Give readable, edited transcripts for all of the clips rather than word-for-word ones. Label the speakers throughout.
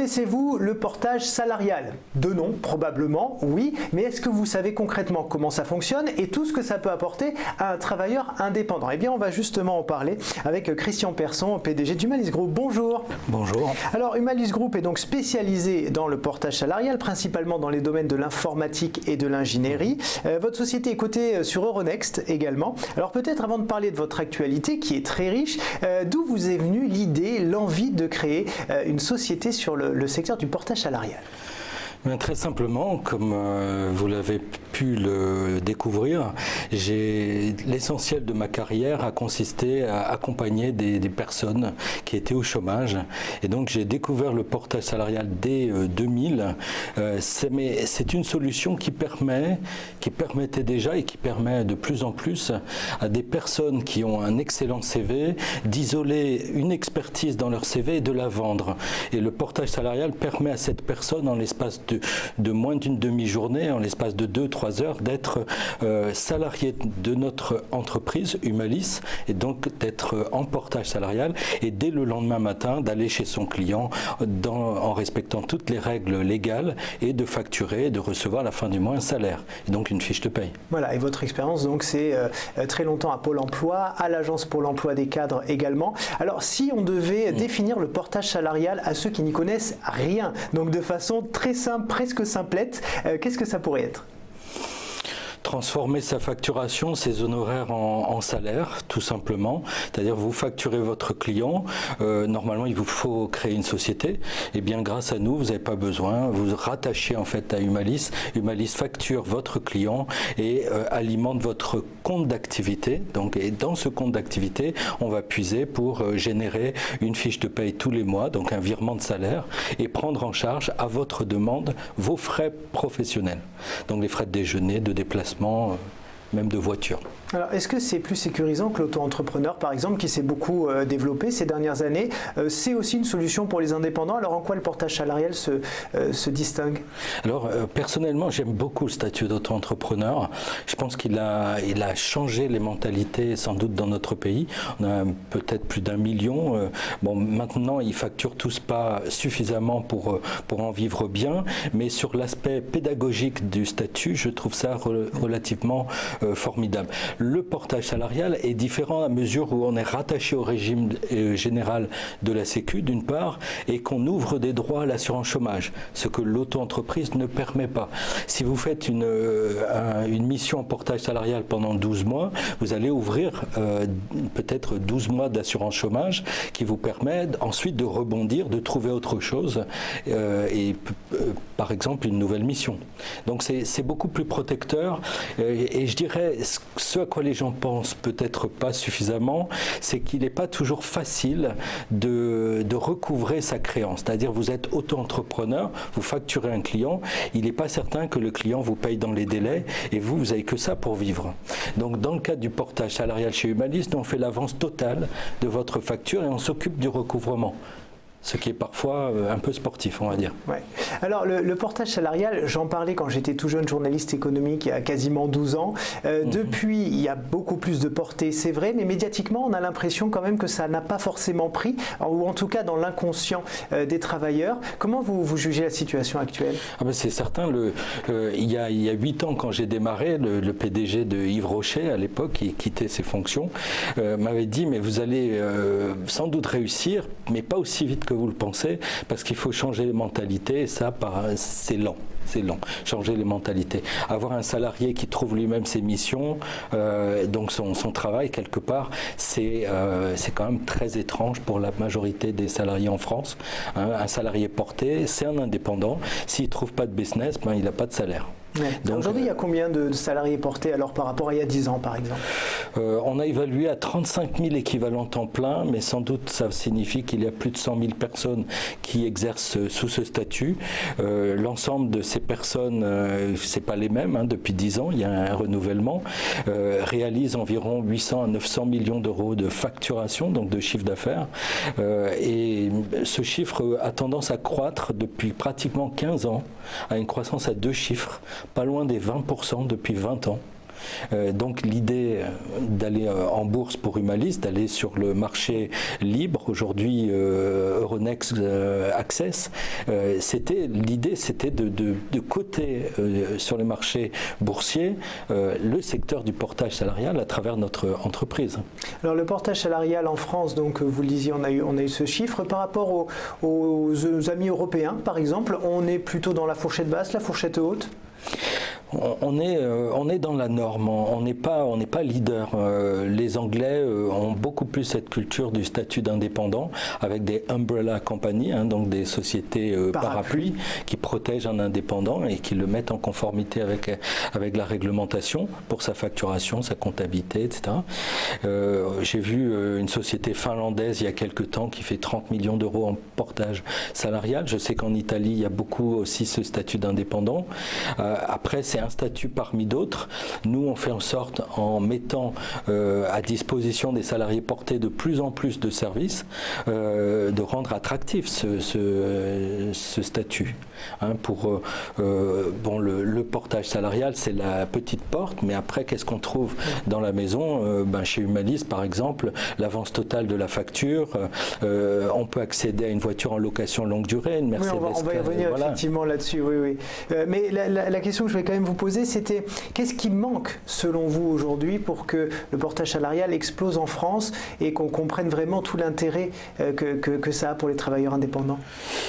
Speaker 1: Connaissez-vous le portage salarial? De nom, probablement, oui, mais est-ce que vous savez concrètement comment ça fonctionne et tout ce que ça peut apporter à un travailleur indépendant? Eh bien, on va justement en parler avec Christian Persson, PDG d'Humalis Group. Bonjour.
Speaker 2: Bonjour.
Speaker 1: Alors, Humalis Group est donc spécialisé dans le portage salarial, principalement dans les domaines de l'informatique et de l'ingénierie. Votre société est cotée sur Euronext également. Alors, peut-être avant de parler de votre actualité, qui est très riche, d'où vous est venue l'idée, l'envie de créer une société sur le secteur du portage salarial?
Speaker 2: Très simplement, comme vous l'avez pu le découvrir, l'essentiel de ma carrière a consisté à accompagner des personnes qui étaient au chômage. Et donc j'ai découvert le portage salarial dès 2000. C'est une solution qui permettait déjà et qui permet de plus en plus à des personnes qui ont un excellent CV d'isoler une expertise dans leur CV et de la vendre. Et le portage salarial permet à cette personne, en l'espace de moins d'une demi-journée, en l'espace de 2-3 heures, d'être salarié de notre entreprise, Humalis, et donc d'être en portage salarial, et dès le lendemain matin, d'aller chez son client en respectant toutes les règles légales, et de facturer et de recevoir à la fin du mois un salaire, et donc une fiche de paye. Voilà,
Speaker 1: et votre expérience, donc, c'est très longtemps à Pôle emploi, à l'agence Pôle emploi des cadres également. Alors, si on devait définir le portage salarial à ceux qui n'y connaissent rien, donc de façon très simple, presque simplette, qu'est-ce que ça pourrait être?
Speaker 2: Transformer sa facturation, ses honoraires en salaire, tout simplement. C'est-à-dire vous facturez votre client, normalement il vous faut créer une société, et bien grâce à nous, vous n'avez pas besoin, vous rattachez en fait à Humalis. Humalis facture votre client et alimente votre compte d'activité. Donc, et dans ce compte d'activité, on va puiser pour générer une fiche de paye tous les mois, donc un virement de salaire, et prendre en charge à votre demande vos frais professionnels. Donc les frais de déjeuner, de déplacement, même de voiture.
Speaker 1: Alors, est-ce que c'est plus sécurisant que l'auto-entrepreneur, par exemple, qui s'est beaucoup développé ces dernières années? C'est aussi une solution pour les indépendants. Alors, en quoi le portage salarial se distingue?
Speaker 2: Alors, personnellement, j'aime beaucoup le statut d'auto-entrepreneur. Je pense qu'il a changé les mentalités, sans doute, dans notre pays. On a peut-être plus d'1 million. Bon, maintenant, ils facturent tous pas suffisamment pour en vivre bien. Mais sur l'aspect pédagogique du statut, je trouve ça relativement formidable. Le portage salarial est différent à mesure où on est rattaché au régime général de la Sécu, d'une part, et qu'on ouvre des droits à l'assurance chômage, ce que l'auto-entreprise ne permet pas. Si vous faites une mission en portage salarial pendant 12 mois, vous allez ouvrir peut-être 12 mois d'assurance chômage qui vous permet ensuite de rebondir, de trouver autre chose, par exemple une nouvelle mission. Donc c'est beaucoup plus protecteur, et je dirais ce à quoi les gens pensent peut-être pas suffisamment, c'est qu'il n'est pas toujours facile de recouvrer sa créance. C'est-à-dire vous êtes auto-entrepreneur, vous facturez un client, il n'est pas certain que le client vous paye dans les délais et vous n'avez que ça pour vivre. Donc dans le cadre du portage salarial chez Humalis, on fait l'avance totale de votre facture et on s'occupe du recouvrement. Ce qui est parfois un peu sportif, on va dire.
Speaker 1: Ouais. Alors, le portage salarial, j'en parlais quand j'étais tout jeune journaliste économique, il y a quasiment 12 ans. Depuis, il y a beaucoup plus de portée, c'est vrai, mais médiatiquement, on a l'impression quand même que ça n'a pas forcément pris, ou en tout cas dans l'inconscient des travailleurs. Comment vous jugez la situation actuelle?
Speaker 2: C'est certain. Il y a 8 ans, quand j'ai démarré, le PDG de Yves Rocher, à l'époque, qui quittait ses fonctions, m'avait dit, mais vous allez sans doute réussir, mais pas aussi vite que vous le pensez, parce qu'il faut changer les mentalités, et ça, c'est lent. C'est lent, changer les mentalités. Avoir un salarié qui trouve lui-même ses missions, donc son travail quelque part, c'est quand même très étrange pour la majorité des salariés en France. Un salarié porté, c'est un indépendant. S'il ne trouve pas de business, il n'a pas de salaire.
Speaker 1: Ouais. Aujourd'hui, il y a combien de salariés portés alors par rapport à il y a 10 ans, par exemple?
Speaker 2: On a évalué à 35 000 équivalents temps plein, mais sans doute ça signifie qu'il y a plus de 100 000 personnes qui exercent sous ce statut. L'ensemble de ces personnes, c'est pas les mêmes, depuis 10 ans, il y a un renouvellement, réalisent environ 800 à 900 millions d'euros de facturation, donc de chiffre d'affaires. Et ce chiffre a tendance à croître depuis pratiquement 15 ans, à une croissance à 2 chiffres, pas loin des 20% depuis 20 ans. Donc l'idée d'aller en bourse pour Humalis, d'aller sur le marché libre, aujourd'hui Euronext Access, l'idée c'était de coter sur les marchés boursiers le secteur du portage salarial à travers notre entreprise.
Speaker 1: Alors le portage salarial en France, donc vous le disiez, on a eu ce chiffre. Par rapport aux amis européens, par exemple, on est plutôt dans la fourchette basse, la fourchette haute?
Speaker 2: On est dans la norme, on n'est pas leader. Les Anglais ont beaucoup plus cette culture du statut d'indépendant avec des umbrella companies, donc des sociétés parapluies qui protègent un indépendant et qui le mettent en conformité avec la réglementation pour sa facturation, sa comptabilité, etc. J'ai vu une société finlandaise il y a quelques temps qui fait 30 millions d'euros en portage salarial. Je sais qu'en Italie, il y a beaucoup aussi ce statut d'indépendant. Après, c'est un statut parmi d'autres. Nous, on fait en sorte, en mettant à disposition des salariés portés de plus en plus de services, de rendre attractif ce statut. Pour le portage salarial, c'est la petite porte, mais après, qu'est-ce qu'on trouve dans la maison? Chez Humalis, par exemple, l'avance totale de la facture, on peut accéder à une voiture en location longue durée, une Mercedes.
Speaker 1: Oui, on va y revenir effectivement là-dessus, oui. Mais la question que je vais quand même vous poser, c'était qu'est-ce qui manque selon vous aujourd'hui pour que le portage salarial explose en France et qu'on comprenne vraiment tout l'intérêt que ça a pour les travailleurs indépendants?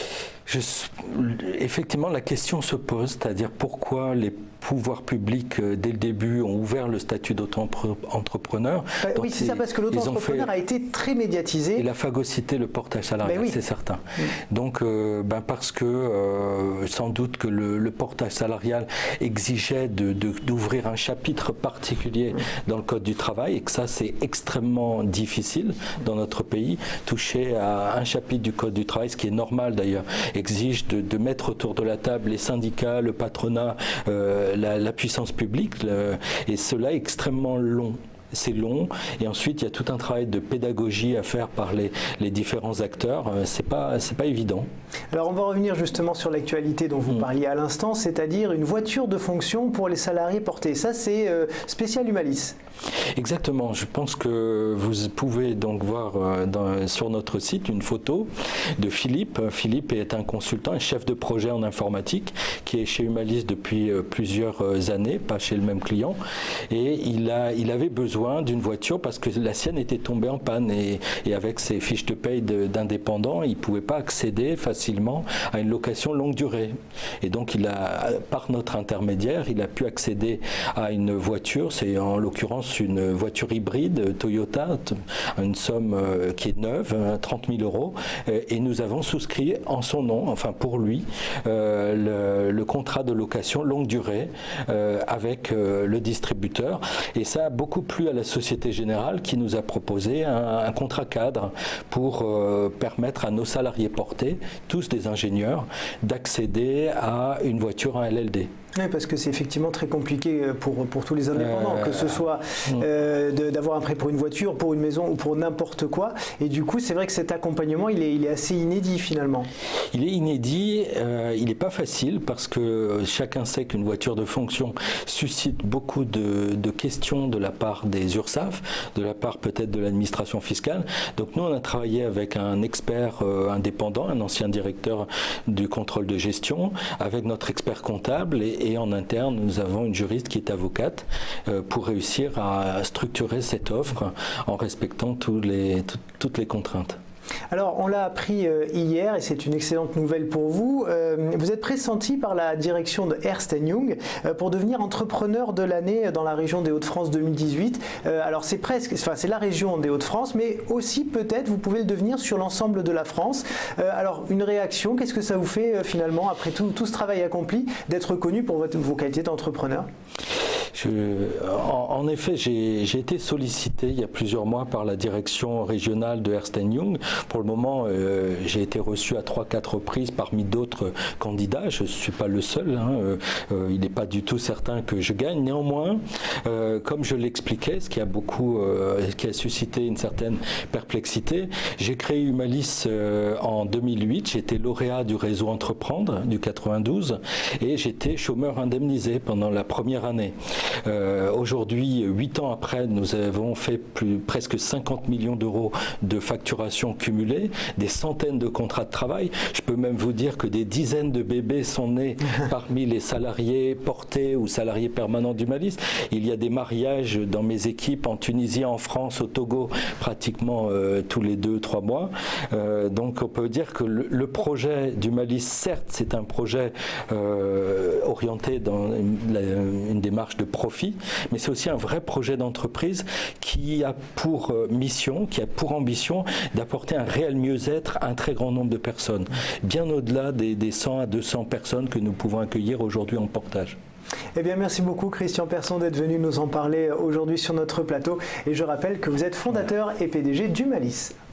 Speaker 2: Effectivement, la question se pose, c'est-à-dire pourquoi les pouvoirs publics, dès le début, ont ouvert le statut d'auto-entrepreneur.
Speaker 1: Oui, c'est ça, parce que l'auto-entrepreneur a été très médiatisé.
Speaker 2: Il a phagocyté le portage salarial, c'est certain. Donc, parce que sans doute que le portage salarial exigeait d'ouvrir un chapitre particulier dans le Code du travail, et que ça, c'est extrêmement difficile dans notre pays. Toucher à un chapitre du Code du travail, ce qui est normal d'ailleurs, exige de mettre autour de la table les syndicats, le patronat, la puissance publique, et cela est extrêmement long. C'est long, et ensuite il y a tout un travail de pédagogie à faire par les différents acteurs. C'est pas évident.
Speaker 1: Alors on va revenir justement sur l'actualité dont vous parliez à l'instant, c'est-à-dire une voiture de fonction pour les salariés portés. Ça, c'est spécial Humalis.
Speaker 2: Exactement. Je pense que vous pouvez donc voir sur notre site une photo de Philippe. Philippe est un consultant, un chef de projet en informatique qui est chez Humalis depuis plusieurs années, pas chez le même client, et il avait besoin d'une voiture parce que la sienne était tombée en panne, et avec ses fiches de paye d'indépendant, il ne pouvait pas accéder facilement à une location longue durée. Et donc par notre intermédiaire, il a pu accéder à une voiture, c'est en l'occurrence une voiture hybride Toyota, une somme qui est neuve, 30 000 euros, et nous avons souscrit en son nom, enfin pour lui, le contrat de location longue durée avec le distributeur, et ça a beaucoup plu à la Société Générale qui nous a proposé un contrat cadre pour permettre à nos salariés portés, tous des ingénieurs, d'accéder à une voiture en LLD.
Speaker 1: Oui, parce que c'est effectivement très compliqué pour tous les indépendants, que ce soit d'avoir un prêt pour une voiture, pour une maison ou pour n'importe quoi. Et du coup, c'est vrai que cet accompagnement, il est assez inédit finalement.
Speaker 2: Il est inédit, il n'est pas facile parce que chacun sait qu'une voiture de fonction suscite beaucoup de questions de la part des URSSAF, de la part peut-être de l'administration fiscale. Donc nous, on a travaillé avec un expert indépendant, un ancien directeur du contrôle de gestion, avec notre expert comptable, et en interne, nous avons une juriste qui est avocate pour réussir à structurer cette offre en respectant toutes les contraintes.
Speaker 1: Alors, on l'a appris hier, et c'est une excellente nouvelle pour vous. Vous êtes pressenti par la direction de Ernst & Young pour devenir entrepreneur de l'année dans la région des Hauts-de-France 2018. Alors, c'est la région des Hauts-de-France, mais aussi peut-être vous pouvez le devenir sur l'ensemble de la France. Alors, une réaction, qu'est-ce que ça vous fait finalement, après tout ce travail accompli, d'être reconnu pour vos qualités d'entrepreneur ?
Speaker 2: En effet, j'ai été sollicité il y a plusieurs mois par la direction régionale de Ernst & Young. Pour le moment, j'ai été reçu à 3-4 reprises parmi d'autres candidats. Je ne suis pas le seul. Il n'est pas du tout certain que je gagne. Néanmoins, comme je l'expliquais, ce qui a suscité une certaine perplexité, j'ai créé Humalis en 2008. J'étais lauréat du réseau Entreprendre du 92 et j'étais chômeur indemnisé pendant la première année. Aujourd'hui, 8 ans après, nous avons fait presque 50 millions d'euros de facturation cumulée, des centaines de contrats de travail. Je peux même vous dire que des dizaines de bébés sont nés parmi les salariés portés ou salariés permanents d'Humalis. Il y a des mariages dans mes équipes en Tunisie, en France, au Togo, pratiquement tous les 2-3 mois. Donc on peut dire que le projet d'Humalis, certes, c'est un projet orienté dans une démarche de profit, mais c'est aussi un vrai projet d'entreprise qui a pour mission, qui a pour ambition d'apporter un réel mieux-être à un très grand nombre de personnes, bien au-delà des 100 à 200 personnes que nous pouvons accueillir aujourd'hui en portage.
Speaker 1: Eh bien, merci beaucoup Christian Persson d'être venu nous en parler aujourd'hui sur notre plateau. Et je rappelle que vous êtes fondateur et PDG d'Humalis.